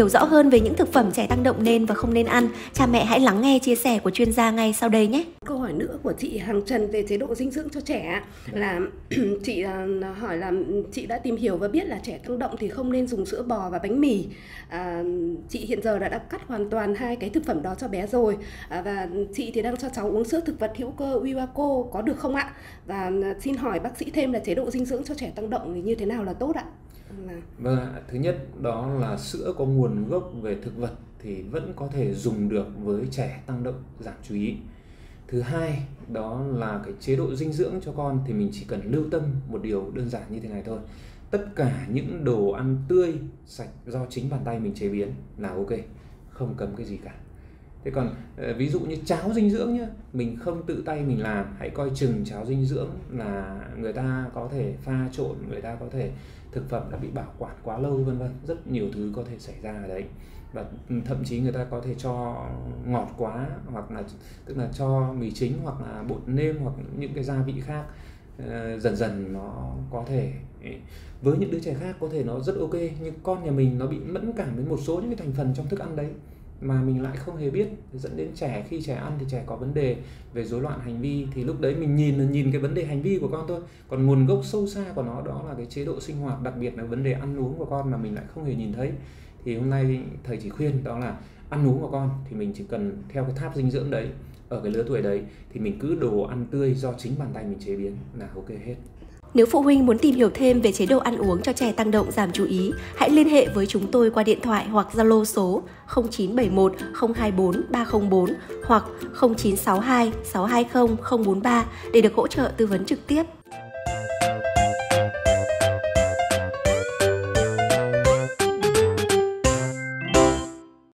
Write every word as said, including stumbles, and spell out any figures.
hiểu rõ hơn về những thực phẩm trẻ tăng động nên và không nên ăn, cha mẹ hãy lắng nghe chia sẻ của chuyên gia ngay sau đây nhé. Câu hỏi nữa của chị Hằng Trần về chế độ dinh dưỡng cho trẻ là chị hỏi là chị đã tìm hiểu và biết là trẻ tăng động thì không nên dùng sữa bò và bánh mì. À, chị hiện giờ đã, đã cắt hoàn toàn hai cái thực phẩm đó cho bé rồi, à, và chị thì đang cho cháu uống sữa thực vật hữu cơ Wiwaco, có được không ạ? Và xin hỏi bác sĩ thêm là chế độ dinh dưỡng cho trẻ tăng động thì như thế nào là tốt ạ? Vâng ạ, thứ nhất đó là sữa có nguồn gốc về thực vật thì vẫn có thể dùng được với trẻ tăng động giảm chú ý. Thứ hai đó là cái chế độ dinh dưỡng cho con thì mình chỉ cần lưu tâm một điều đơn giản như thế này thôi. Tất cả những đồ ăn tươi, sạch do chính bàn tay mình chế biến là ok, không cấm cái gì cả. Thế còn ví dụ như cháo dinh dưỡng nhá, mình không tự tay mình làm, hãy coi chừng cháo dinh dưỡng là người ta có thể pha trộn, người ta có thể thực phẩm đã bị bảo quản quá lâu vân vân, rất nhiều thứ có thể xảy ra ở đấy. Và thậm chí người ta có thể cho ngọt quá, hoặc là tức là cho mì chính hoặc là bột nêm hoặc những cái gia vị khác. Dần dần nó có thể, với những đứa trẻ khác có thể nó rất ok, nhưng con nhà mình nó bị mẫn cảm với một số những cái thành phần trong thức ăn đấy mà mình lại không hề biết, dẫn đến trẻ khi trẻ ăn thì trẻ có vấn đề về rối loạn hành vi, thì lúc đấy mình nhìn là nhìn cái vấn đề hành vi của con thôi, còn nguồn gốc sâu xa của nó đó là cái chế độ sinh hoạt, đặc biệt là vấn đề ăn uống của con mà mình lại không hề nhìn thấy. Thì hôm nay thầy chỉ khuyên đó là ăn uống của con thì mình chỉ cần theo cái tháp dinh dưỡng đấy, ở cái lứa tuổi đấy thì mình cứ đồ ăn tươi do chính bàn tay mình chế biến là ok hết. Nếu phụ huynh muốn tìm hiểu thêm về chế độ ăn uống cho trẻ tăng động giảm chú ý, hãy liên hệ với chúng tôi qua điện thoại hoặc Zalo số không chín bảy một không hai bốn ba không bốn hoặc không chín sáu hai sáu hai không không bốn ba để được hỗ trợ tư vấn trực tiếp.